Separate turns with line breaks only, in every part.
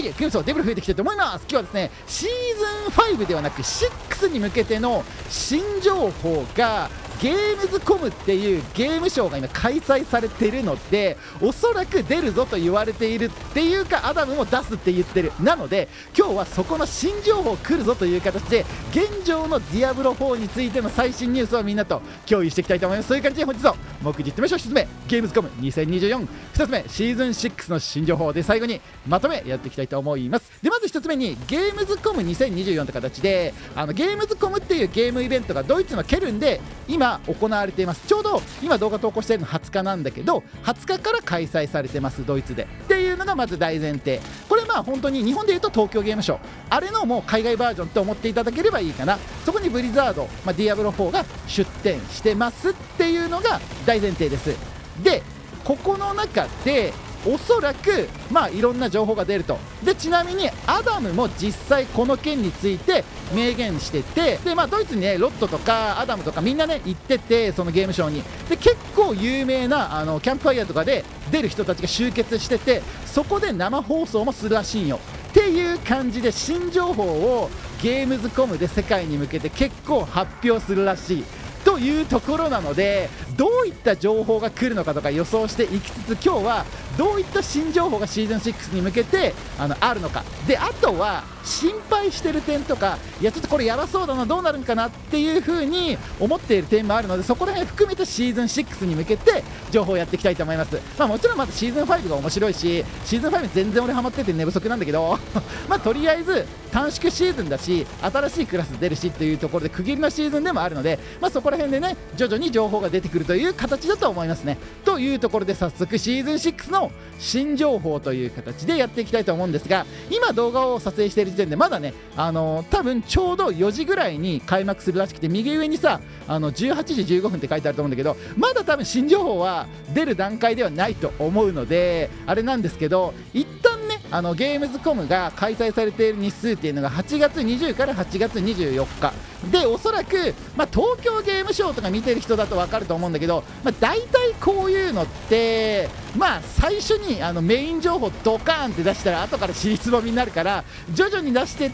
ゲームそうデブル増えていきたいと思います。今日はですねシーズン5ではなく6に向けての新情報がゲームズコムっていうゲームショーが今開催されているので、おそらく出るぞと言われているっていうか、アダムも出すって言ってる。なので今日はそこの新情報来るぞという形で現状のディアブロ4についての最新ニュースをみんなと共有していきたいと思います。そういう感じで本日の目次いってみましょう。1つ目ゲームズコム2024、2つ目シーズン6の新情報で、最後にまとめやっていきたいと思います。でまず1つ目にゲームズコム2024って形で、ゲームズコムっていうゲームイベントがドイツのケルンで今行われています。ちょうど今動画投稿しているの20日なんだけど、20日から開催されてます、ドイツでっていうのがまず大前提。これまあ本当に日本でいうと東京ゲームショウ、あれのもう海外バージョンと思っていただければいいかな。そこにブリザード、ディアブロ4が出展してますっていうのが大前提です。でここの中でおそらくいろんな情報が出ると。でちなみにアダムも実際この件について明言してて、でドイツにねロットとかアダムとかみんなね行ってて、そのゲームショーにで結構有名なキャンプファイヤーとかで出る人たちが集結してて、そこで生放送もするらしいんよっていう感じで、新情報をゲームズコムで世界に向けて結構発表するらしいというところなので、どういった情報が来るのかとか予想していきつつ、今日はどういった新情報がシーズン6に向けてあるのかで、あとは心配してる点とか、いやちょっとこれやばそうだな、どうなるんかなっていう風に思っている点もあるので、そこら辺含めてシーズン6に向けて情報をやっていきたいと思います。もちろんまだシーズン5が面白いし、シーズン5全然俺ハマってて寝不足なんだけどとりあえず短縮シーズンだし、新しいクラス出るしっていうところで区切りのシーズンでもあるので、そこら辺でね徐々に情報が出てくるという形だと思いますね。というところで早速シーズン6の新情報という形でやっていきたいと思うんですが、今動画を撮影している時点でまだね多分ちょうど4時ぐらいに開幕するらしくて、右上にさ18時15分って書いてあると思うんだけど、まだ多分新情報は出る段階ではないと思うのであれなんですけど、一旦ねゲームズコムが開催されている日数っていうのが8月20から8月24日で、おそらく、東京ゲームショウとか見てる人だと分かると思うんだけど、大体こういうのって最初にメイン情報ドカーンって出したら後から尻つぼみになるから、徐々に出していって、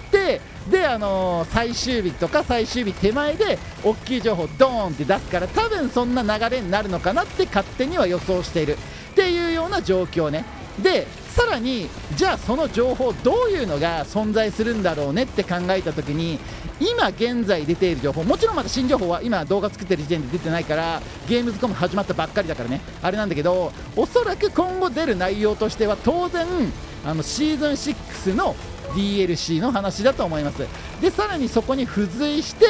で最終日とか最終日手前で大きい情報ドーンって出すから、多分そんな流れになるのかなって勝手には予想しているっていうような状況ね。でさらにじゃあその情報どういうのが存在するんだろうねって考えた時に、今現在出ている情報、もちろんまだ新情報は今動画作ってる時点で出てないから、ゲームズコム始まったばっかりだからねあれなんだけど、おそらく今後出る内容としては当然シーズン6の DLC の話だと思います。でさらにそこに付随して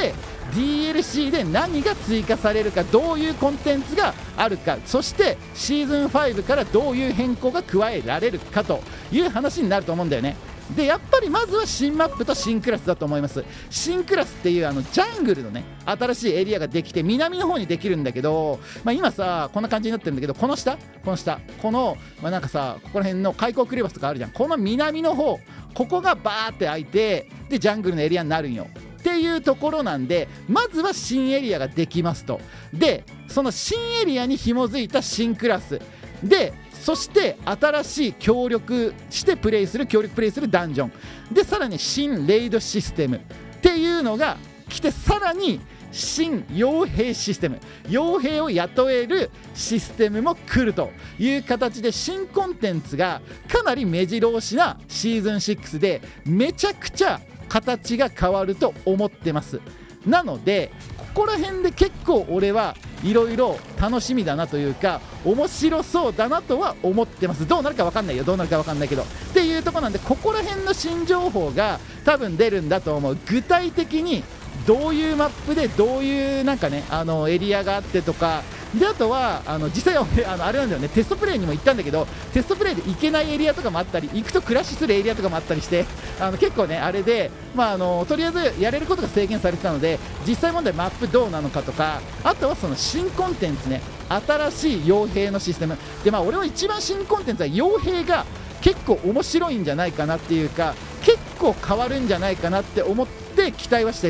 DLC で何が追加されるか、どういうコンテンツがあるか、そしてシーズン5からどういう変更が加えられるかという話になると思うんだよね。でやっぱりまずは新マップと新クラスだと思います。新クラスっていうジャングルのね新しいエリアができて南の方にできるんだけど、今さこんな感じになってるんだけど、この下この、なんかさここら辺の開口クレバスとかあるじゃん。この南の方、ここがバーって開いて、でジャングルのエリアになるんよっていうところなんで、まずは新エリアができますと。でその新エリアに紐づいた新クラスで、そして新しい協力プレイするダンジョンで、さらに新レイドシステムっていうのが来て、さらに新傭兵システム、傭兵を雇えるシステムも来るという形で、新コンテンツがかなり目白押しなシーズン6で、めちゃくちゃ形が変わると思ってます。なのでここら辺で結構俺はいろいろ楽しみだなというか、面白そうだなとは思ってます。どうなるか分かんないよ、どうなるか分かんないけどっていうところなんで、ここら辺の新情報が多分出るんだと思う。具体的にどういうマップでどういうなんかねエリアがあってとかで、あとは実際はあれなんだよね、テストプレイにも行ったんだけど、テストプレイで行けないエリアとかもあったり、行くとクラッシュするエリアとかもあったりして、結構ねあれで、とりあえずやれることが制限されてたので、実際問題マップどうなのかとか、あとはその新コンテンツね、新しい傭兵のシステムで、俺は一番新コンテンツは傭兵が結構面白いんじゃないかなっていうか、結構変わるんじゃないかなって思って期待はしてる。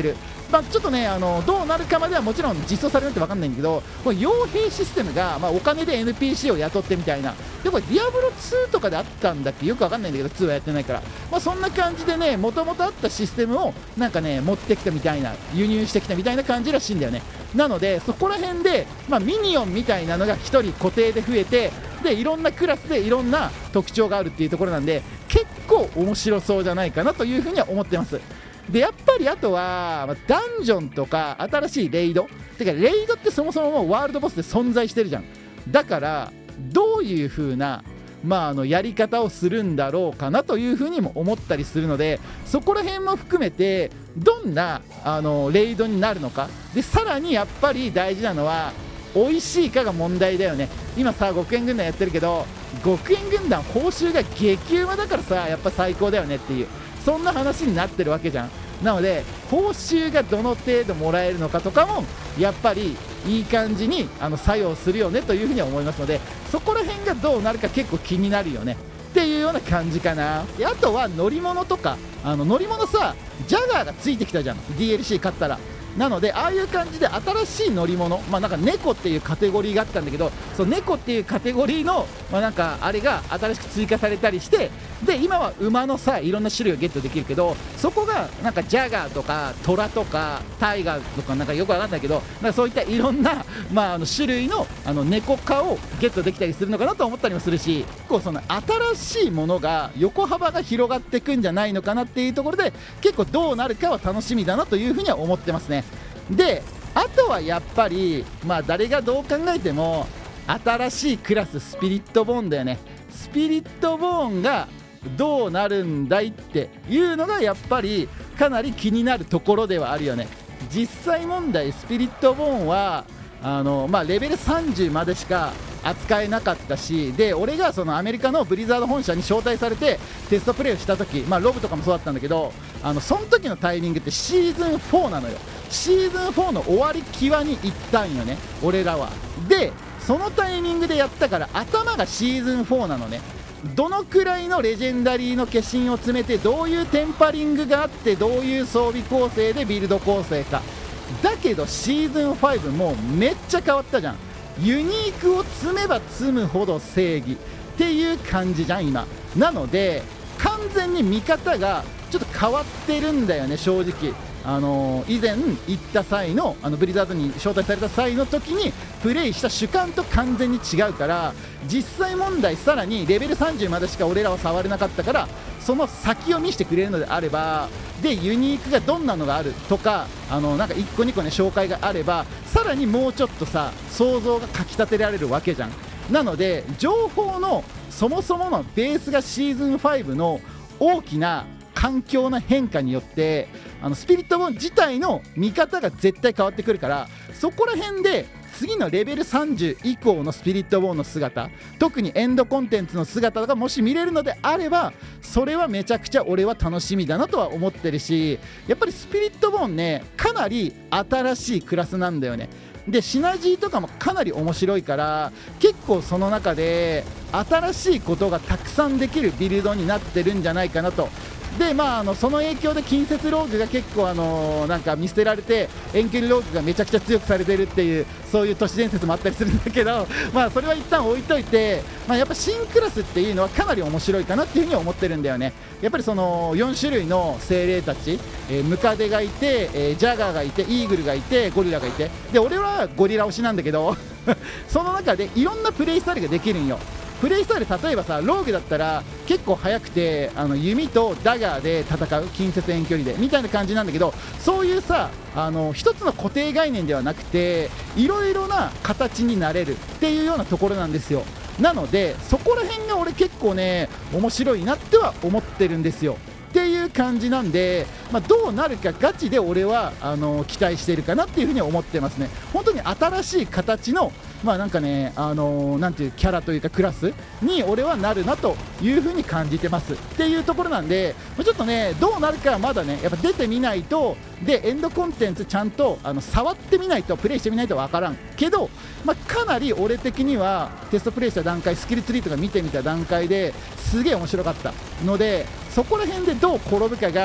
ちょっとねどうなるかまではもちろん実装されるって分かんないんだけど、これ傭兵システムが、お金で NPC を雇ってみたいな、でこれディアブロ2とかであったんだっけ、よく分かんないんだけど2はやってないから、そんな感じでねもともとあったシステムをなんかね持ってきたみたいな、輸入してきたみたいな感じらしいんだよね。なのでそこら辺で、ミニオンみたいなのが1人固定で増えて、でいろんなクラスでいろんな特徴があるっていうところなんで、結構面白そうじゃないかなというふうには思ってます。でやっぱりあとは、ダンジョンとか新しいレイドてか、レイドってそもそももうワールドボスで存在してるじゃん。だからどういう風なやり方をするんだろうかなというふうにも思ったりするので、そこら辺も含めてどんなレイドになるのかで、さらにやっぱり大事なのは美味しいかが問題だよね。今さ極限軍団やってるけど、極限軍団報酬が激うまだからさ、やっぱ最高だよねっていう、そんな話になってるわけじゃん。なので報酬がどの程度もらえるのかとかもやっぱりいい感じに作用するよねというふうには思いますので、そこら辺がどうなるか結構気になるよねっていうような感じかな。であとは乗り物とか、乗り物さジャガーがついてきたじゃん DLC 買ったら。なのでああいう感じで新しい乗り物、なんか猫っていうカテゴリーがあったんだけど、その猫っていうカテゴリーの、なんかあれが新しく追加されたりして、で今は馬のさいろんな種類をゲットできるけど、そこがなんかジャガーとかトラとかタイガーとかなんかよくわかんないけど、なんかそういったいろんな、種類の猫科をゲットできたりするのかなと思ったりもするし、結構その新しいものが横幅が広がっていくんじゃないのかなっていうところで、結構どうなるかは楽しみだなというふうには思ってますね。であとはやっぱり、誰がどう考えても新しいクラススピリットボーンだよね。スピリットボーンがどうなるんだいっていうのがやっぱりかなり気になるところではあるよね。実際問題スピリットボーンはレベル30までしか扱えなかったし、で俺がそのアメリカのブリザード本社に招待されてテストプレイをした時、ロブとかもそうだったんだけど、その時のタイミングってシーズン4なのよ。シーズン4の終わり際に行ったんよね俺らは。でそのタイミングでやったから頭がシーズン4なのね。どのくらいのレジェンダリーの化身を詰めて、どういうテンパリングがあって、どういう装備構成でビルド構成か。だけどシーズン5もうめっちゃ変わったじゃん。ユニークを積めば積むほど正義っていう感じじゃん今。なので完全に見方がちょっと変わってるんだよね正直。以前行った際のブリザードに招待された際の時にプレイした主観と完全に違うから、実際問題さらにレベル30までしか俺らは触れなかったから、その先を見せてくれるのであれば、でユニークがどんなのがあるとかなんか1個2個ね紹介があれば、さらにもうちょっとさ想像がかきたてられるわけじゃん。なので情報のそもそものベースがシーズン5の大きな環境の変化によってスピリットボーン自体の見方が絶対変わってくるから、そこら辺で次のレベル30以降のスピリットボーンの姿、特にエンドコンテンツの姿がもし見れるのであれば、それはめちゃくちゃ俺は楽しみだなとは思ってるし、やっぱりスピリットボーンねかなり新しいクラスなんだよね。でシナジーとかもかなり面白いから、結構その中で新しいことがたくさんできるビルドになってるんじゃないかなと。でその影響で近接ローグが結構なんか見捨てられて遠距離ローグがめちゃくちゃ強くされてるっていう、そういう都市伝説もあったりするんだけど、それは一旦置いといて、やっぱ新クラスっていうのはかなり面白いかなっていうふうに思ってるんだよね。やっぱりその4種類の精霊たち、ムカデがいて、ジャガーがいて、イーグルがいて、ゴリラがいて、で俺はゴリラ推しなんだけどその中でいろんなプレイスタイルができるんよ。プレイスタイル、例えばさローグだったら結構速くて弓とダガーで戦う、近接遠距離でみたいな感じなんだけど、そういうさ一つの固定概念ではなくていろいろな形になれるっていうようなところなんですよ。なのでそこら辺が俺結構ね面白いなっては思ってるんですよっていう感じなんで、どうなるかガチで俺は期待しているかなっていうふうに思ってますね。本当に新しい形のなんかねなんていうキャラというかクラスに俺はなるなというふうに感じてますっていうところなんで、ちょっとねどうなるかはまだねやっぱ出てみないと、でエンドコンテンツちゃんと触ってみないと、プレイしてみないとわからんけど、かなり俺的にはテストプレイした段階、スキルツリーとか見てみた段階ですげえ面白かったので、そこら辺でどう転ぶかが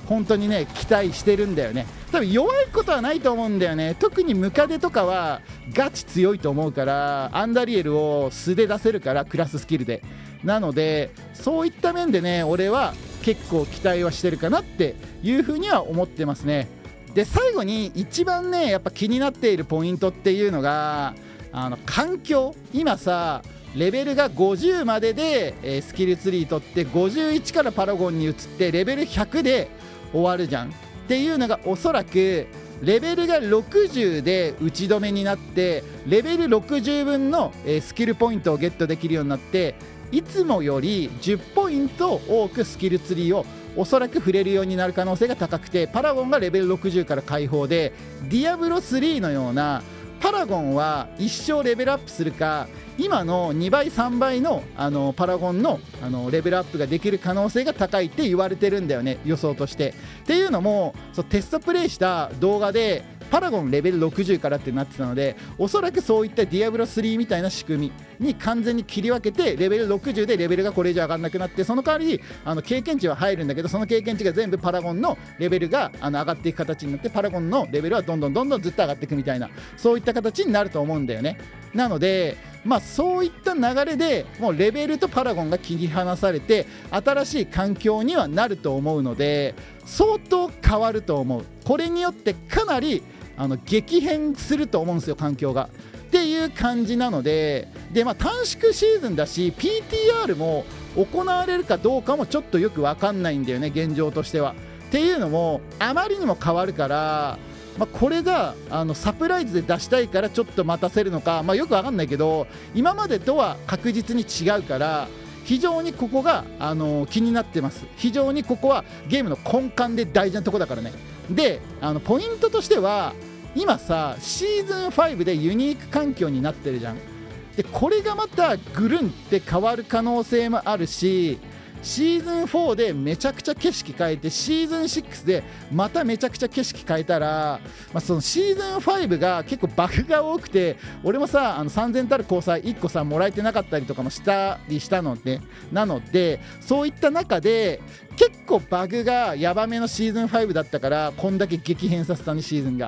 本当にね期待してるんだよね。多分弱いことはないと思うんだよね。特にムカデとかはガチ強いと思うから、アンダリエルを素で出せるから、クラススキルで。なのでそういった面でね、俺は結構期待はしてるかなっていう風には思ってますね。で最後に一番ねやっぱ気になっているポイントっていうのが、環境。今さレベルが50までで、スキルツリー取って51からパラゴンに移ってレベル100で終わるじゃんっていうのが、おそらくレベルが60で打ち止めになってレベル60分の、スキルポイントをゲットできるようになって、いつもより10ポイント多くスキルツリーをおそらく触れるようになる可能性が高くて、パラゴンがレベル60から解放で、ディアブロ3のようなパラゴンは一生レベルアップするか、今の2倍3倍の、パラゴンの、レベルアップができる可能性が高いって言われてるんだよね、予想として。っていうのもテストプレイした動画でパラゴンレベル60からってなってたので、おそらくそういったディアブロ3みたいな仕組みに完全に切り分けて、レベル60でレベルがこれ以上上がらなくなって、その代わり経験値は入るんだけど、その経験値が全部パラゴンのレベルが上がっていく形になって、パラゴンのレベルはどんどんずっと上がっていくみたいな、そういった形になると思うんだよね。なのでそういった流れでもうレベルとパラゴンが切り離されて新しい環境にはなると思うので、相当変わると思う。これによってかなり激変すると思うんですよ、環境がっていう感じなので、短縮シーズンだし PTR も行われるかどうかもちょっとよく分かんないんだよね、現状としては。っていうのもあまりにも変わるから、これがサプライズで出したいからちょっと待たせるのか、よく分かんないけど、今までとは確実に違うから非常にここが気になってます。非常にここはゲームの根幹で大事なとこだからね。でポイントとしては今さシーズン5でユニーク環境になってるじゃん。でこれがまたぐるんって変わる可能性もあるし、シーズン4でめちゃくちゃ景色変えてシーズン6でまためちゃくちゃ景色変えたら、そのシーズン5が結構バグが多くて、俺もさ3000たる交際1個さもらえてなかったりとかもしたので、そういった中で結構バグがヤバめのシーズン5だったから、こんだけ激変させたね。シーズン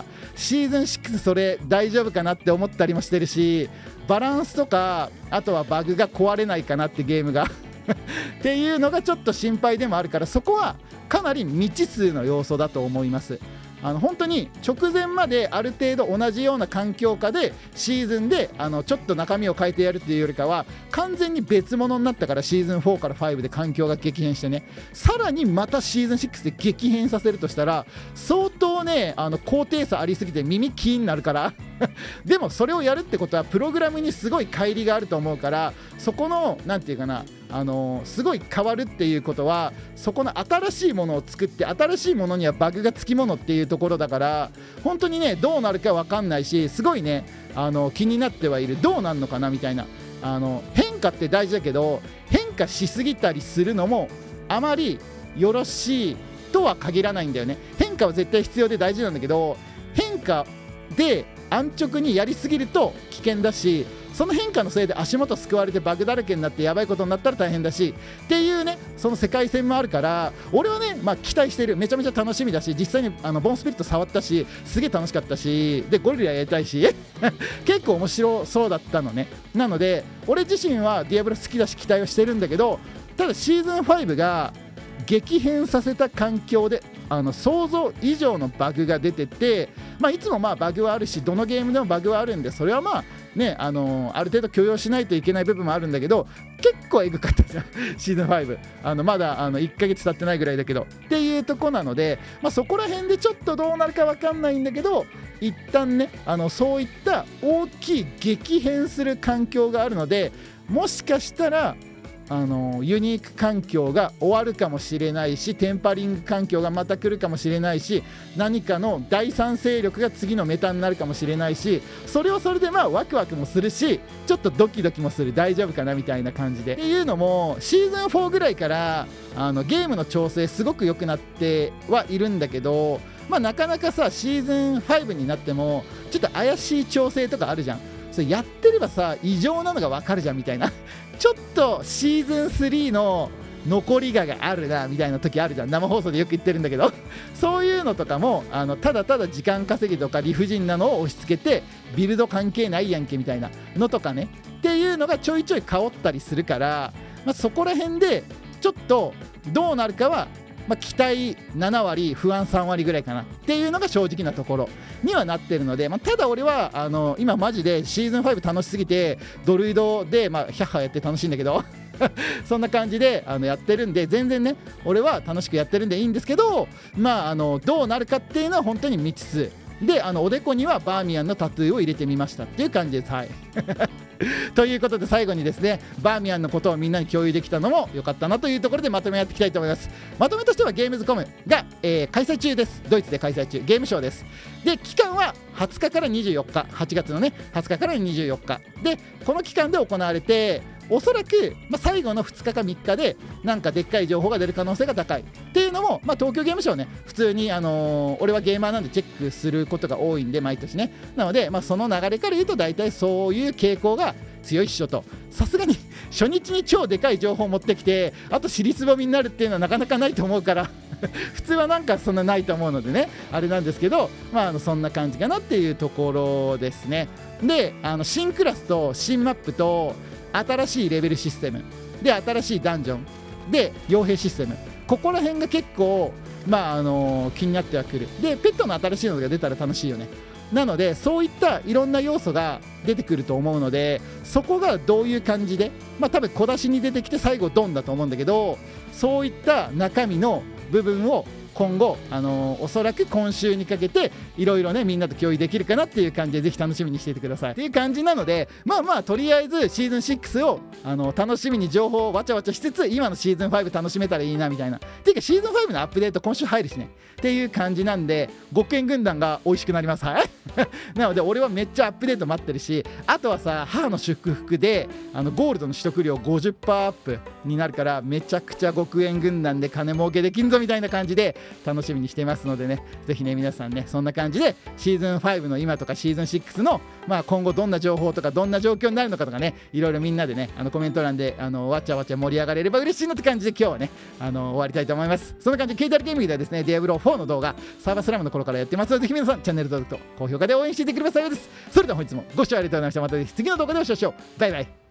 6それ大丈夫かなって思ったりもしてるし、バランスとかあとはバグが壊れないかなってゲームがっていうのがちょっと心配でもあるから、そこはかなり未知数の要素だと思います。本当に直前まである程度同じような環境下でシーズンでちょっと中身を変えてやるっていうよりかは、完全に別物になったから、シーズン4から5で環境が激変してね、さらにまたシーズン6で激変させるとしたら相当ね高低差ありすぎて耳キーになるからでもそれをやるってことはプログラムにすごい乖離があると思うから、そこのなんていうかな、すごい変わるっていうことは、そこの新しいものを作って、新しいものにはバグがつきものっていうところだから、本当にねどうなるか分かんないし、すごいね気になってはいる。どうなるのかなみたいな。変化って大事だけど、変化しすぎたりするのもあまりよろしいとは限らないんだよね。変化は絶対必要で大事なんだけど、変化で安直にやりすぎると危険だし、その変化のせいで足元救われてバグだらけになってやばいことになったら大変だしっていうね、その世界線もあるから、俺はね期待してる。めちゃめちゃ楽しみだし、実際にボンスピリット触ったし、すげえ楽しかったし、でゴリラやりたいし結構面白そうだったのね。なので俺自身はディアブロ好きだし期待をしてるんだけど、ただシーズン5が激変させた環境で想像以上のバグが出てて、いつもバグはあるし、どのゲームでもバグはあるんで、それはねある程度許容しないといけない部分もあるんだけど、結構エグかったじゃんシーズン5まだ1ヶ月経ってないぐらいだけどっていうとこなので、そこら辺でちょっとどうなるか分かんないんだけど、一旦ねそういった大きい激変する環境があるので、もしかしたらユニーク環境が終わるかもしれないし、テンパリング環境がまた来るかもしれないし、何かの第三勢力が次のメタになるかもしれないし、それはそれでワクワクもするし、ちょっとドキドキもする。大丈夫かなみたいな感じで。っていうのもシーズン4ぐらいからゲームの調整すごく良くなってはいるんだけど、なかなかさシーズン5になってもちょっと怪しい調整とかあるじゃん。それやってればさ異常なのが分かるじゃんみたいなちょっとシーズン3の残りがあるなみたいな時あるじゃん。生放送でよく言ってるんだけどそういうのとかもただただ時間稼ぎとか理不尽なのを押し付けてビルド関係ないやんけみたいなのとかねっていうのがちょいちょい香ったりするから、そこら辺でちょっとどうなるかは、期待7割不安3割ぐらいかなっていうのが正直なところにはなってるので、ただ俺は今マジでシーズン5楽しすぎてドルイドでヒャッハやって楽しいんだけどそんな感じでやってるんで、全然ね俺は楽しくやってるんでいいんですけど、どうなるかっていうのは本当に未知数で、おでこにはバーミヤンのタトゥーを入れてみましたっていう感じです。はいということで最後にですね、バーミヤンのことをみんなに共有できたのも良かったなというところでまとめやっていきたいと思います。まとめとしてはゲームズコムが、開催中です。ドイツで開催中、ゲームショーです。で期間は20日から24日、8月のね20日から24日で、この期間で行われて、おそらく、最後の2日か3日でなんかでっかい情報が出る可能性が高いっていうのも、東京ゲームショウね普通に、俺はゲーマーなんでチェックすることが多いんで毎年ね。なので、その流れから言うと大体そういう傾向が強いっしょと。さすがに初日に超でかい情報を持ってきてあと尻すぼみになるっていうのはなかなかないと思うから普通はなんかそんなないと思うのでねあれなんですけど、そんな感じかなっていうところですね。で新クラスと新マップと新しいレベルシステムで新しいダンジョンで傭兵システム、ここら辺が結構気になってはくる。でペットの新しいのが出たら楽しいよね。なのでそういったいろんな要素が出てくると思うので、そこがどういう感じで、多分小出しに出てきて最後ドンだと思うんだけど、そういった中身の部分を今後、おそらく今週にかけていろいろねみんなと共有できるかなっていう感じでぜひ楽しみにしていてくださいっていう感じなので、とりあえずシーズン6を楽しみに情報をわちゃわちゃしつつ今のシーズン5楽しめたらいいなみたいな。っていうかシーズン5のアップデート今週入るしねっていう感じなんで、極限軍団が美味しくなります。はいなので俺はめっちゃアップデート待ってるし、あとはさ母の祝福でゴールドの取得量 50% アップになるから、めちゃくちゃ極限軍団で金儲けできんぞみたいな感じで楽しみにしてますのでね、ぜひね皆さんねそんな感じでシーズン5の今とかシーズン6の今後どんな情報とかどんな状況になるのかとかね、いろいろみんなでねコメント欄でわちゃわちゃ盛り上がれれば嬉しいなって感じで今日はね終わりたいと思います。そんな感じで KTR ゲーミングではですねディアブロ4の動画サーバースラムの頃からやってますので、ぜひ皆さんチャンネル登録と高評価で応援していてくれますようです。それでは本日もご視聴ありがとうございました。また次の動画でお会いしましょう。バイバイ。